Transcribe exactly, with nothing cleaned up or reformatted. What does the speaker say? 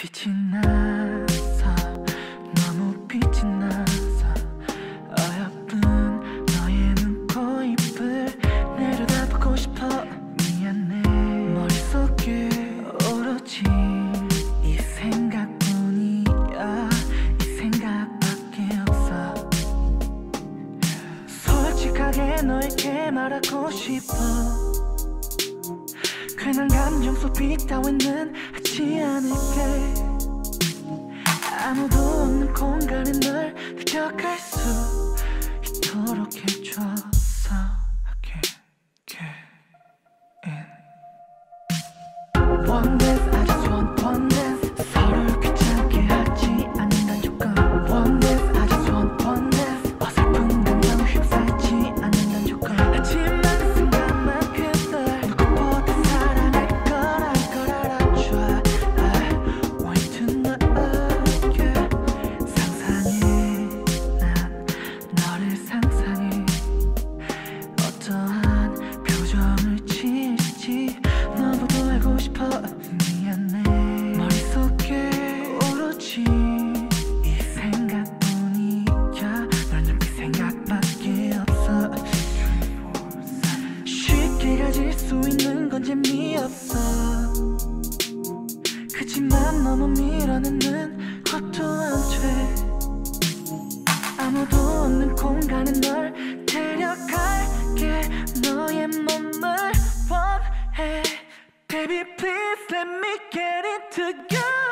빛이 나서 너무 빛이 나서 어여쁜 너의 눈코입을 내려다보고 싶어. 미안해. 머릿속에 오로지 이 생각뿐이야. 이 생각밖에 없어. 솔직하게 너에게 말하고 싶어. 괜한 감정 소비 따위는 하지 않을게. 아무도 없는 공간에 널 느껴갈 수 있도록 해줘서 I can't get in. One dance, I just want one dance. 서로를 귀찮게 하지 않는단 조건. One dance, I just want one dance. 어설픈 감정 휩싸이지 않는단 조건. 하지만 생각만큼 널 누구보다 사랑할 거란 걸 알아줘. I want to know, yeah. 상상해, 난 너를 상상해. 어떠한 표정을 지을지 너무도 알고 싶어. 미안해. 머릿속에 오로지 이 생각뿐이야. 널 느낄 생각밖에 없어. 쉽게 가질 수 있는 건 재미없어. 그치만 너무 밀어내는 것도 안 돼. 아무도 없는 공간에 널 데려갈게. 너의 몸을 원해. Baby please let me get it together.